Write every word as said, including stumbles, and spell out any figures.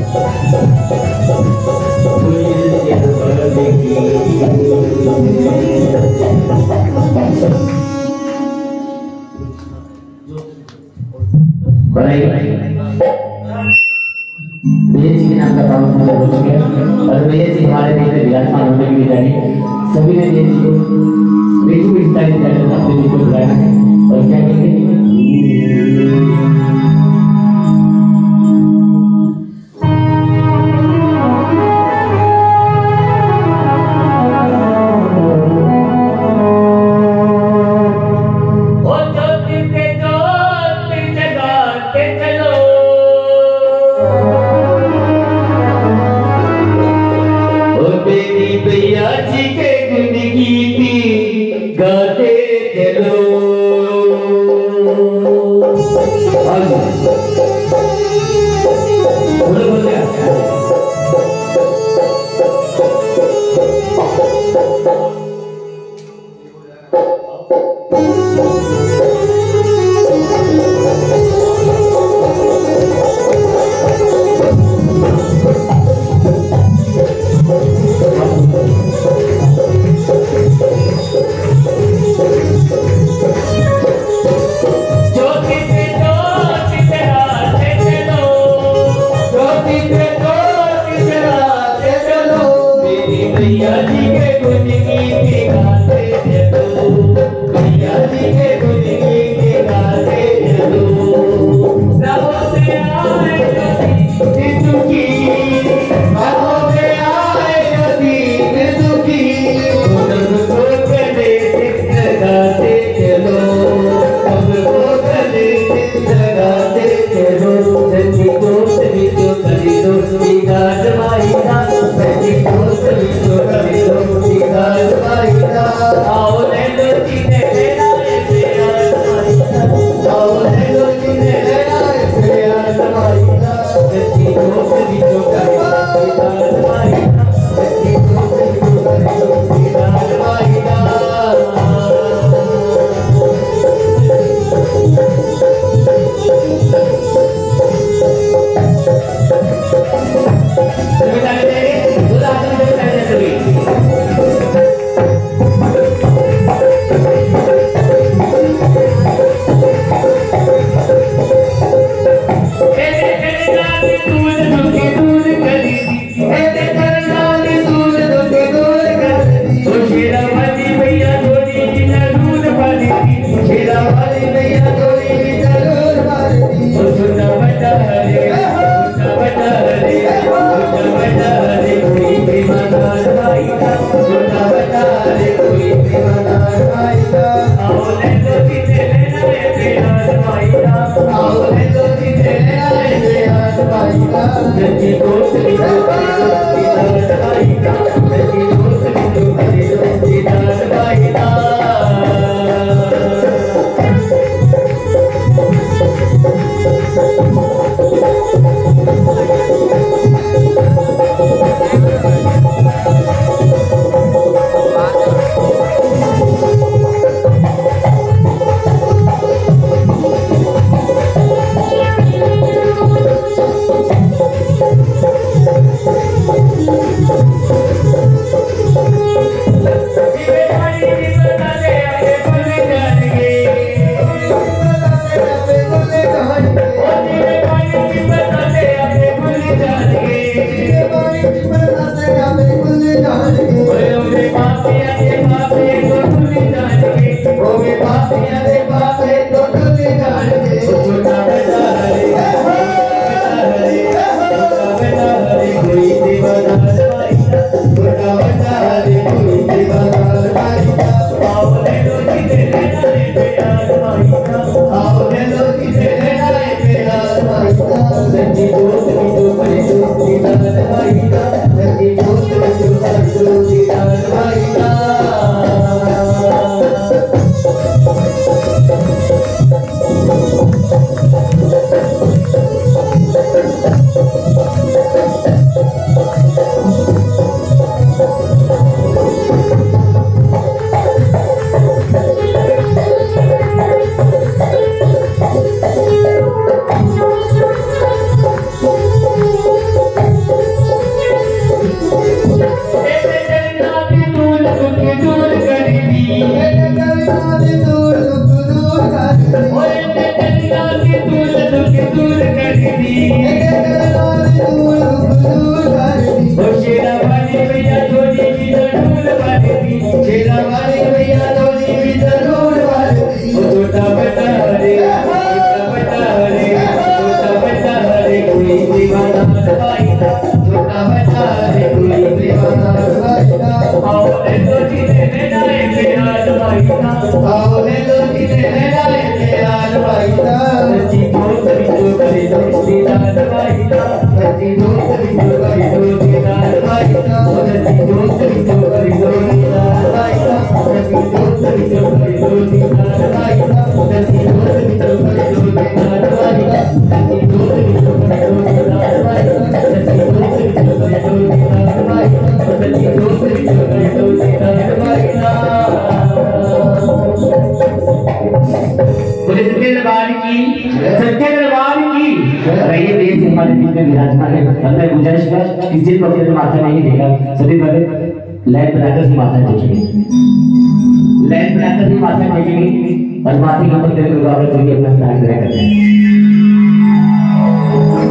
भैया जी के नाम का काम पूरा हो चुका है और भैया जी हमारे बीच में विराजमान होने की जानी सभी ने भैया जी को बेटी बेटी तारीफ करना अपने जी को बुलाया है और क्या कहेंगे छोटा बच्चा रे कोई दीवाना भाईता आओ ले लो जीने डाले प्यार भाईता आओ ले लो जीने डाले प्यार भाईता सच्ची दोस्त बिचो करे दोस्ती दार भाईता सच्ची दोस्त बिचो करे दोस्ती दार भाईता सच्ची दोस्त बिचो करे दोस्ती दार भाईता सच्ची दोस्त बिचो करे दोस्ती दार भाईता सच्ची दोस्त बिचो करे दोस्ती दार भाईता सच्ची दोस्त बिचो करे दोस्ती दार भाईता सच्ची दोस्त बिचो करे दोस्ती दार भाईता सच्ची दोस्त बिचो करे दोस्ती दार भाईता। बोले सत्य दरबार की सत्य दरबार की रहिए देश हमारे बीच में विराजमान है। अब मैं गुजारिश कर किसी को अपने माथा नहीं देगा सभी बड़े लाइन बनाकर ही माथा टेकेंगे लाइन बनाकर ही माथा टेकेंगे और माथे के ऊपर तेरे को अपना स्थान ग्रहण करते हैं।